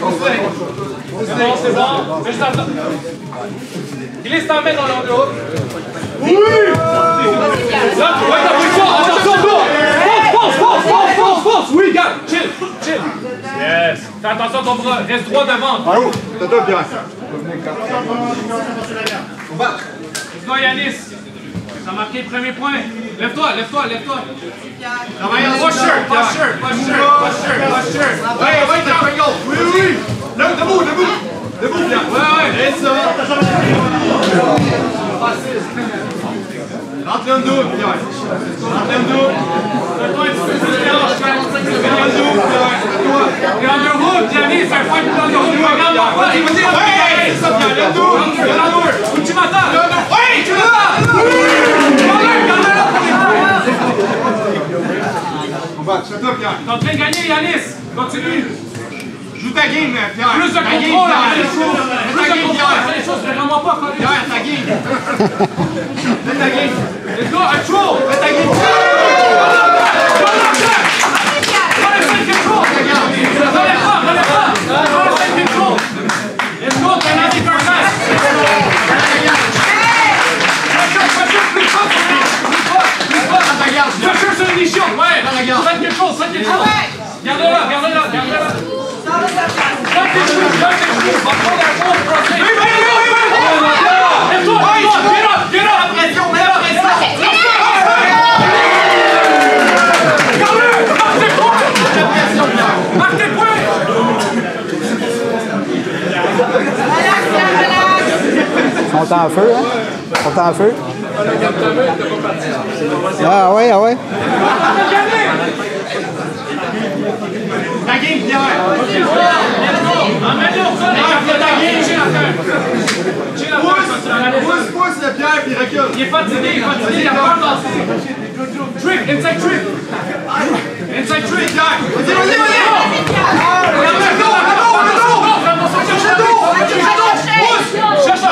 C'est bon. Juste attends. Glisse ta main dans l'angle. Oui! Là, ouais, t'as pris fort. Attention, go! Force! Oui, gars, chill. Yes. Fais attention à ton bras. Reste droit devant. Allô? T'as deux, Pierre. Let's go, Yanis. T'as marqué le premier point. Lève-toi. Posture. Ouais, triangle. Oui. Debout, Pierre. Ouais. Et ça. Rentre en double, Pierre. Fais-toi un petit peu de dérange. Regarde le route, Yanis, c'est un point de temps de route. Regarde la fois, il va dire, ouais, c'est ça, Pierre. Lève-toi. Où tu m'attends? Oui, tu m'attends. C'est toi, Pierre. T'es en train de gagner, Yanis. Continue. Joue ta game, Pierre. Plus de contrôle, fais les choses, vraiment pas. Pierre, ta game. Fais ta game. Let's go, control. Fais ta game. Let's go, dynamic reverse. Pressure sur l'émission, ouais. Faites quelque chose. Garde-la. Faites tes genoux. Va prendre un bon procès. Lève-toi. Get up. Pression. Marque tes points. Ils sont en feu, hein? Ils sont en feu. Ah ouais. Ta game, Pierre. Emmène-le au sol et garde ta game. Pousse le Pierre puis recule. Il est fatigué, il a peur de lancer. Trick, inside trick. Inside trick, Pierre. Vas-y. Cherche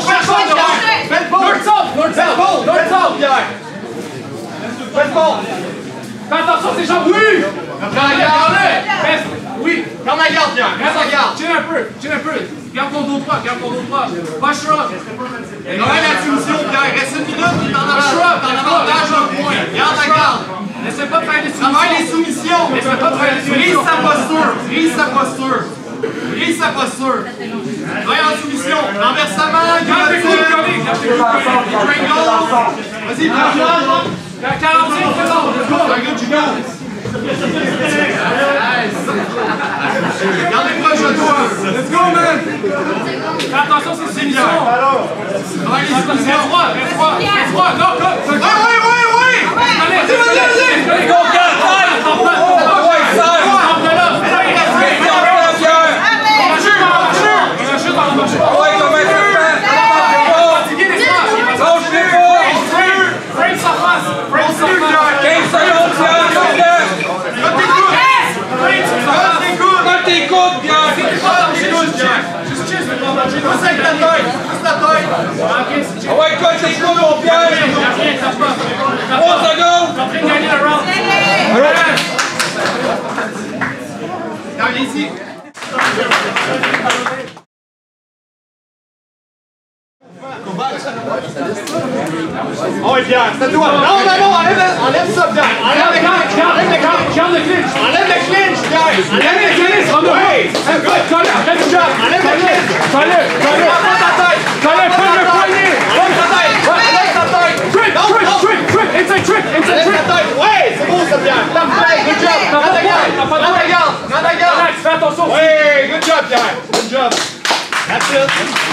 fais attention à tes jambes, oui! Oui! Ferme la garde, Pierre. Reste la garde. Chill un peu. Garde ton dos droit. Push up. Travaille la soumission, Pierre. Reste une minute, puis t'en avantage un point. Garde la garde. N'essaie pas de faire des soumissions. Travaille les soumissions. Brise sa posture. Travaille en soumission. Renversement. Garde tes coudes collés. Triangle. Vas-y, Pierre. 45 secondes. Let's go. Garde les proches de toi. Let's go, man. Fais attention, c'est soumission. Travaille les soumissions. Reste droit. Non, Oui. Allez, go, Ouais, coach, c'est quoi mon piège? 3 secondes! T'es en train de gagner le round. Viens ici. Oh, Pierre, c'est toi. Non, enlève ça, Pierre. Enlève le clinch, Pierre. Enlève le clinch, Pierre. Enlève le clinch, oui. Colle-le, arrête le job. Enlève le clinch. Colle-le. Enlève ta tête. Colle-le, prends le poignet. Enlève ta tête. Trick. Inside trick. Enlève ta tête. Ouais, c'est beau, ça, Pierre. Good job. Rends ta garde. Relax, fais attention. Oui, good job, Pierre. Good job. That's it.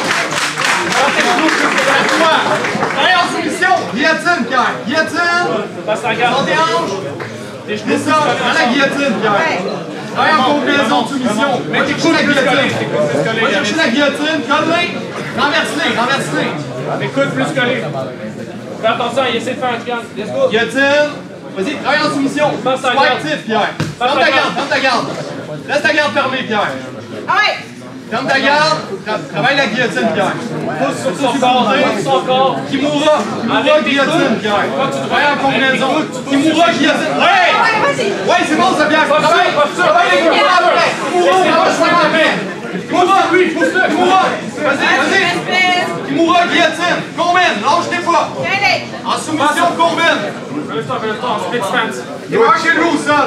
Allez, en soumission. Guillotine, Pierre. Guillotine. Passe la garde. Dans tes hanches. C'est ça, dans la guillotine, Pierre. Allez, en combinaison de soumission. Mets tes coudes la guillotine. Va chercher la guillotine. Colle-les. Renverse-les. Les coudes plus collés. Fais attention, il essaie de faire un triangle. Let's go. Guillotine. Vas-y, travaille en soumission. Passe ta Sois garde. actif, Pierre. Ferme ta garde. Laisse ta garde fermée, Pierre. Ferme ta garde. Travaille la guillotine, Pierre. Pousse sur son corps. Qui mourra. Guillotine, Pierre. Travaille en combinaison. Qui mourra, guillotine. Ouais, c'est bon, ça, Pierre. Travaille les coups. Qui mourra, Pousse-le, pousse-le. Kimura. Vas-y. Kimura, guillotine. Combine, lâche-les pas. En soumission, combine. Split stance. Démarquez-le au sol.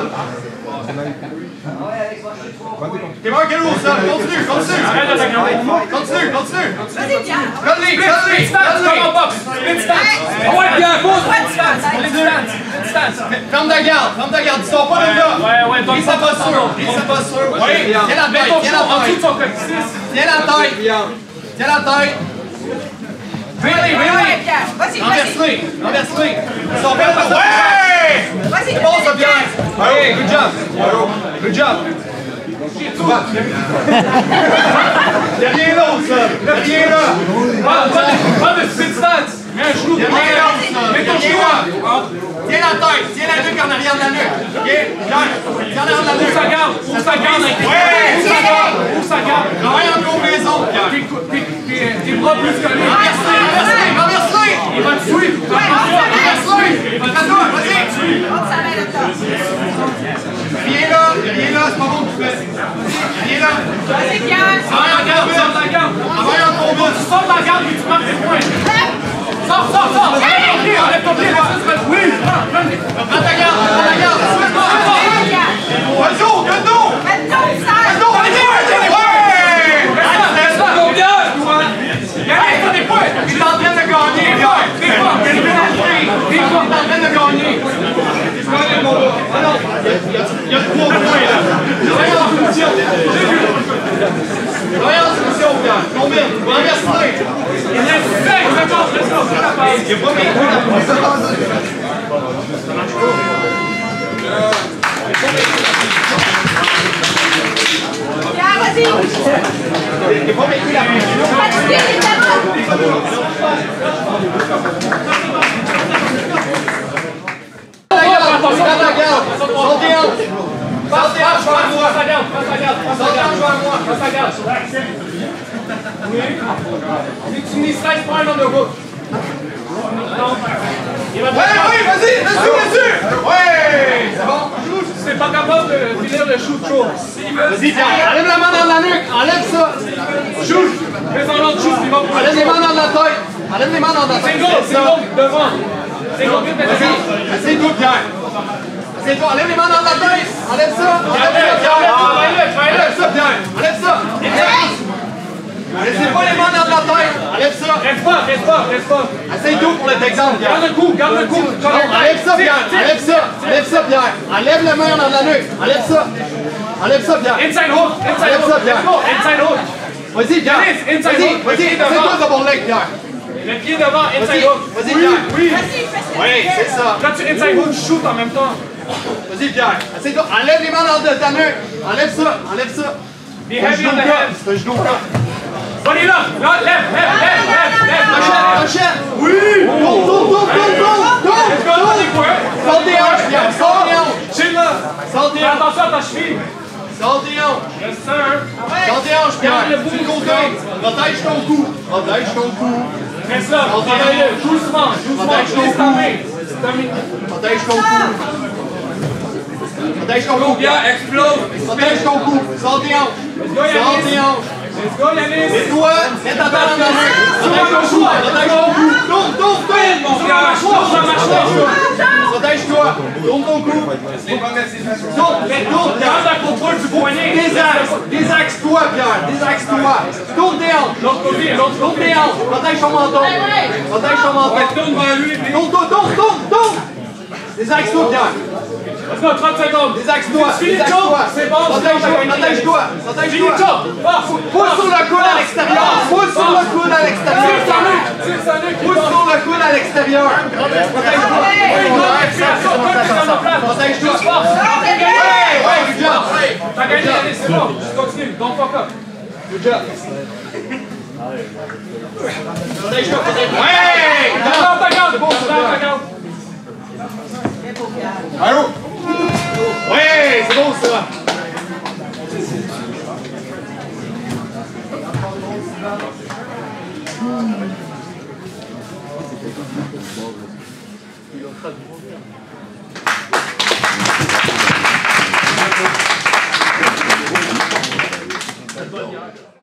Démarquez-le au sol. Continue. Arrête de t'agrandir. Continue. Split stance, comme en boxe. Split stance. Ah ouais, Pierre, pousse. Split stance. Ferme ta garde. Ils sont pas de là. Ouais, donc Ils sont pas sûrs. Oui, Tiens la mets ton tête. chaud en dessous de son coccyx. Tiens la tête. Really. Renverse-les. Ils sont pas de là. Ouais! C'est bon, ça, Pierre. Hey, good job. Y'a rien là au sol. Pas de split stance. Mets un genou. Mets ton genou. Tiens la tête. Tiens la nuque en arrière de la nuque. OK? Tiens en arrière de la nuque. Ouvre sa garde. Ouvre sa garde. Travaille en combinaison, Pierre. Tes bras plus collés. Renverse-les. Il va te suivre. Renverse-les. Vas-y. Rien là, c'est pas bon que tu fais. Rien là. Sors la garde. Travaille en combat. Tu sors la garde et tu marques des points. Sors. Enlève ton pied. Oui. Prends ta garde. Vas-y, Gando. Il est en train de gagner. Il y a 3 points là. Travaille en soumission. Pierre. Combien? Renverse-les. Il est sec. Il n'y a pas mis. Tu me slice point on the hook. Oui, vas-y, dessus. Ouais, c'est bon. C'est pas capable de finir le shoot chaud. Vas-y, Pierre, enlève la main dans la nuque, enlève ça. Shoot. Fais-en l'autre shoot, il va pour Enlève les mains dans la tête. Enlève les mains dans la tête. C'est gros, devant. C'est gros, vite, Vas-y, assieds-toi, Pierre. Assieds-toi, enlève les mains dans la tête. Enlève ça. Enlève ça, Pierre. Enlève ça. Laissez pas les mains dans la tête. Enlève ça. Reste pas. Assieds-toi pour le exemple, Pierre. Garde le coup. Non, enlève ça, Pierre. Enlève ça, Pierre. Enlève la main dans la nuque. Enlève ça, Pierre. Inside hook. Enlève ça, Pierre. Inside hook. Vas-y, Pierre. Vas-y, assieds-toi sur mon leg, Pierre. Le pied devant, inside hook. Vas-y, Pierre. Oui, c'est ça. Quand tu inside hook, shoot en même temps. Vas-y, Pierre. Assieds-toi. Enlève les mains dans ta nuque. Enlève ça. Be heavy on the head. C'est un genou là. Bonne là. Lève. Enchaîne. Oui. Tourne. Sors des hanches, Pierre. Chill là. Sors des Fais hanches. attention à ta cheville. Sors des hanches. Reste ça, hein. Sors des hanches, Pierre. Garde le bout C'est du le côté. côté. Protège ton cou. Reste là. Travaille-le. Doucement. Protège ton Laisse cou. ta main. Protège ton cou. Bien, explose. Protège ton cou. Sors des hanches. Let's go, Yannis. Et toi, mets ta balle dans la main. Protège ton cou. Tourne. Protège-toi. Tourne ton cou. Tourne. Garde la contrôle du poignet. Désaxe-toi, Pierre. Tourne tes hanches. L'autre côté. Tourne tes hanches. Protège ton menton. Tourne vers lui. Tourne. Désaxe-toi, Pierre. Let's go, 30 secondes. Désaxe-toi. C'est bon. Protège-toi. Fini le chop. Pousse sur le coude à l'extérieur. Pousse sur le coude à l'extérieur. Protège-toi. Protège-toi. Ouais, good job. T'as gagné, allez, c'est bon. Continue. Don't fuck up. Good job. Protège-toi. Ouais! Garde ta garde. Allô? Ouais, c'est bon ça.